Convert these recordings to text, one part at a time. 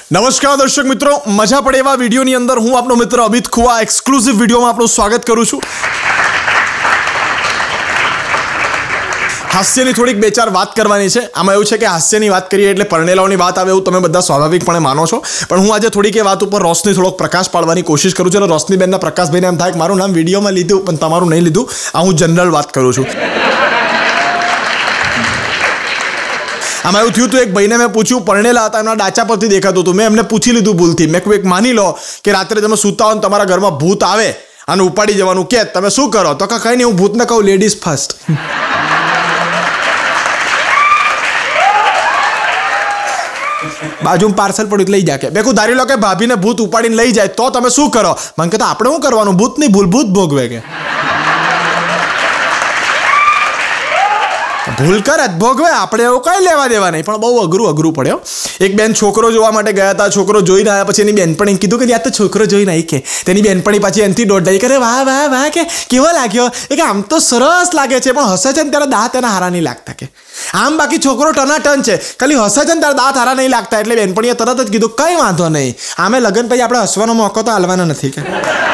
નમસ્કાર દર્શક મિત્રો, મજા પડે એવા વિડીયોની અંદર હું આપનો મિત્ર અમિત ખુવા એક્સક્લુઝિવ વિડીયોમાં આપનું સ્વાગત કરું છું। હાસ્યની થોડીક બે ચાર વાત કરવાની છે। આમાં એવું છે કે હાસ્યની વાત કરીએ એટલે પરણેલાઓની વાત આવે એવું તમે બધા સ્વાભાવિકપણે માનો છો, પણ હું આજે થોડીક એ વાત ઉપર રોશની થોડોક પ્રકાશ પાડવાની કોશિશ કરું છું। અને રોશનીબેનના પ્રકાશભાઈને એમ થાય કે મારું નામ વિડીયોમાં લીધું પણ તમારું નહીં લીધું, આ હું જનરલ વાત કરું છું। આમાં એવું થયું હતું, એક ભાઈને મેં પૂછ્યું, પરણેલા હતા, એમના ડાચા પરથી દેખાતું હતું। મેં એમને પૂછી લીધું ભૂલથી, મેં એક માની લો કે રાત્રે તમે સૂતા હો ને તમારા ઘરમાં ભૂત આવે અને ઉપાડી જવાનું કે તમે શું કરો? તો કંઈ નહીં, હું ભૂતને કહું લેડીઝ ફર્સ્ટ। બાજુમાં પાર્સલ પડ્યું લઈ જાય કે મેં કહું ધારી લો કે ભાભીને ભૂત ઉપાડીને લઈ જાય તો તમે શું કરો? મને કહેતા આપણે શું કરવાનું, ભૂતની ભૂલ ભૂત ભોગવે કે ભૂલ કરે જ ભોગવે, આપણે એવું કંઈ લેવા દેવા નહીં। પણ બહુ અઘરું પડ્યો। એક બેન છોકરો જોવા માટે ગયા હતા, છોકરો જોઈને આવ્યા પછી એની બેનપણી કીધું કે યાર તો છોકરો જોઈને આવી કે તેની બેનપણી પાછી એનથી દોડાઈ કરે, વાહ વાહ વાહ કે કેવો લાગ્યો? એ કે આમ તો સરસ લાગે છે, પણ હસે છે ને ત્યારે દાંત એના હારા નહીં લાગતા કે આમ બાકી છોકરો ટનાટન છે, ખાલી હસે છે ને ત્યારે દાંત હારા નહીં લાગતા। એટલે બેનપણીએ તરત જ કીધું કંઈ વાંધો નહીં, આમે લગન પછી આપણે હસવાનો મોકો તો હાલવાનો નથી કે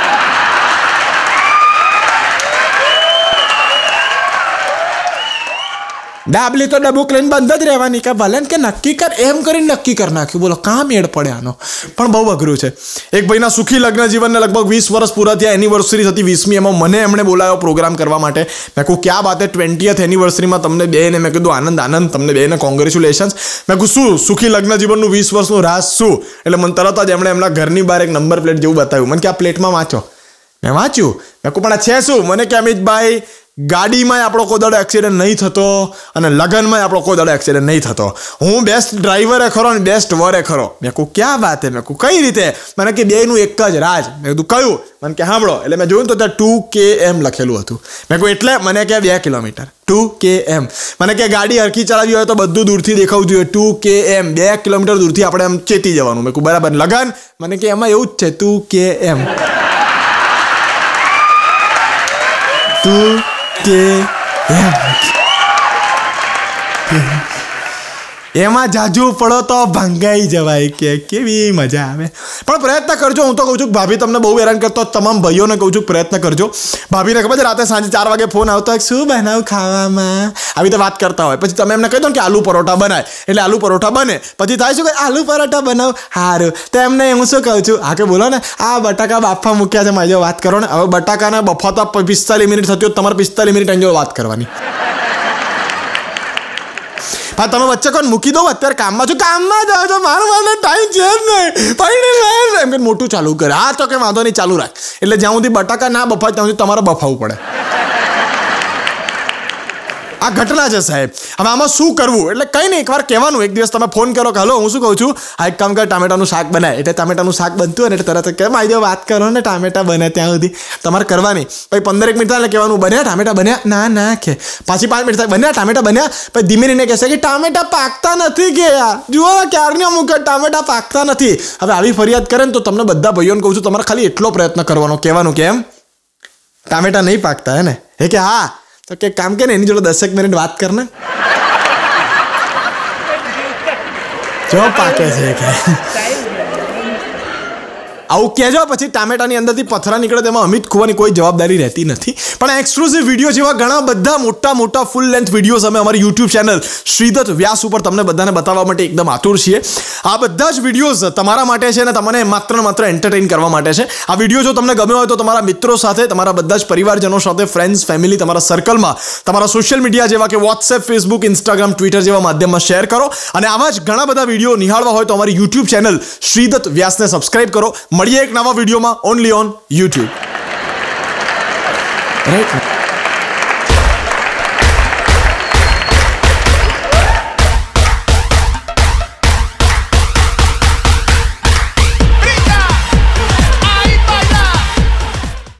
ડાબલી તો ડબુક લઈને બંધ જ રહેવાની કે ભલે કે નક્કી કર, એમ કરીને નક્કી કરી નાખ્યું। બોલો કાં મેળ પડે આનો? પણ બહુ અઘરું છે। એક ભાઈના સુખી લગ્ન જીવનને લગભગ 20 વર્ષ પૂરા થયા, એનિવર્સરી હતી 20મી, એમાં મને એમણે બોલાવ્યો પ્રોગ્રામ કરવા માટે। મેં કહું ક્યાં બાત હે, 20th એનિવર્સરીમાં તમને બેને, મેં કીધું આનંદ તમને બેને કોંગ્રેચ્યુલેશન્સ। મેં કહું શું સુખી લગ્ન જીવનનું 20 વર્ષનું રાસ શું? એટલે મને તરત જ એમણે એમના ઘરની બહાર એક નંબર પ્લેટ જેવું બતાવ્યું। મને કે આ પ્લેટમાં વાંચો। મેં વાંચ્યું, મેં કહું પણ આ છે શું? મને કે અમિતભાઈ ગાડીમાં આપણો કોઈ દાડો એક્સિડન્ટ નહીં થતો અને લગનમાં આપણો કોઈ દાડો એક્સિડન્ટ નહીં થતો, હું બેસ્ટ ડ્રાઈવરે ખરો ને બેસ્ટ વરે ખરો। મેં કહું ક્યાં વાત હે? મેં કહું કઈ રીતે? મને કે બેયનું એક જ રાજ। મેં કીધું કયું? મને કે સાંભળો। એટલે મેં જોયું તો ત્યાં 2 km લખેલું હતું। મેં કહું એટલે? મને કે 2 કિલોમીટર 2 km। મને કે ગાડી હરખી ચલાવી હોય તો બધું દૂરથી દેખાવું જોઈએ, 2 km 2 કિલોમીટર દૂરથી આપણે એમ ચેતી જવાનું। મેં કહું બરાબર। લગન? મને કે એમાં એવું જ છે 2 km 2 એમાં જાજુ પડો તો ભંગાઈ જવાય કે કેવી મજા આવે। પણ પ્રયત્ન કરજો। હું તો કહું છું ભાભી તમને બહુ હેરાન કરતો, તમામ ભાઈઓને કહું છું પ્રયત્ન કરજો। ભાભીને ખબર છે રાતે સાંજે 4 વાગે ફોન આવતો હોય, શું બનાવું ખાવામાં, આવી રીતે વાત કરતા હોય, પછી તમે એમને કહી દો કે આલુ પરોઠા બનાય, એટલે આલુ પરોઠા બને, પછી થાય શું કે આલુ પરોઠા બનાવ સારું, તો એમને હું શું કહું છું, હા કે બોલો ને આ બટાકા બાફા મૂક્યા છે, મારી વાત કરો ને। હવે બટાકાના બફાતા 45 મિનિટ થતી હોય, તમારે 45 મિનિટ એની જોડે વાત કરવાની। હા તમે વચ્ચે કોણ મૂકી દો, અત્યારે કામમાં છો, કામમાં જાઓ છો, મારો ટાઈમ છે જ નહીં, પણ એમ કે મોટું ચાલુ કરે। હા તો કે વાંધો નહીં ચાલુ રાખ। એટલે જ્યાં સુધી બટાકા ના બફાય ત્યાં સુધી તમારે બફાવવું પડે। આ ઘટના છે સાહેબ। હવે આમાં શું કરવું? એટલે કંઈ નહીં, એકવાર કહેવાનું, એક દિવસ તમે ફોન કરો કે હલો હું શું કહું છું, આ એક કામ કર ટામેટાનું શાક બનાય, એટલે ટામેટાનું શાક બનતું હોય ને એટલે તરત કે મારી વાત કરો ને, ટામેટા બને ત્યાં સુધી તમારે કરવાની। પછી 15 મિનિટ થાય એટલે કહેવાનું બન્યા ટામેટા બન્યા? ના ના કે પાછી 5 મિનિટ થાય બન્યા ટામેટા બન્યા? પછી ધીમે ધીમે કહેશે કે ટામેટા પાકતા નથી કે યાર, જુઓ ક્યારની અમુક ટામેટા પાકતા નથી। હવે આવી ફરિયાદ કરે ને તો તમને બધા ભાઈઓને કહું છું તમારે ખાલી એટલો પ્રયત્ન કરવાનો, કહેવાનું કે એમ ટામેટા નહીં પાકતા હે ને? એ કે હા, તો કે કામ કે ને એની જોડે 10 મિનિટ વાત કર ને, જો પાકે છે કે આવું કહેજો। પછી ટામેટાની અંદરથી પથરા નીકળે, તેમાં અમિત ખુવાની કોઈ જવાબદારી રહેતી નથી। પણ એક્સક્લુઝિવ વિડીયો જેવા ઘણા બધા મોટા ફૂલ લેન્થ વિડીયોઝ અમે અમારી યુટ્યુબ ચેનલ શ્રીદત્ત વ્યાસ ઉપર તમને બધાને બતાવવા માટે એકદમ આતુર છીએ। આ બધા જ વિડીયોઝ તમારા માટે છે અને તમને માત્ર ને માત્ર એન્ટરટેઇન કરવા માટે છે। આ વિડીયો જો તમને ગમ્યો હોય તો તમારા મિત્રો સાથે, તમારા બધા જ પરિવારજનો સાથે, ફ્રેન્ડ્સ ફેમિલી, તમારા સર્કલમાં, તમારા સોશિયલ મીડિયા જેવા કે વોટ્સએપ, ફેસબુક, ઇન્સ્ટાગ્રામ, ટ્વિટર જેવા માધ્યમમાં શેર કરો। અને આવા જ ઘણા બધા વિડીયો નિહાળવા હોય તો અમારી યુટ્યુબ ચેનલ શ્રીદત્ત વ્યાસને સબસ્ક્રાઇબ કરો। મળીએ એક નવા વિડીયોમાં, ઓનલી ઓન YouTube, રાઈટ?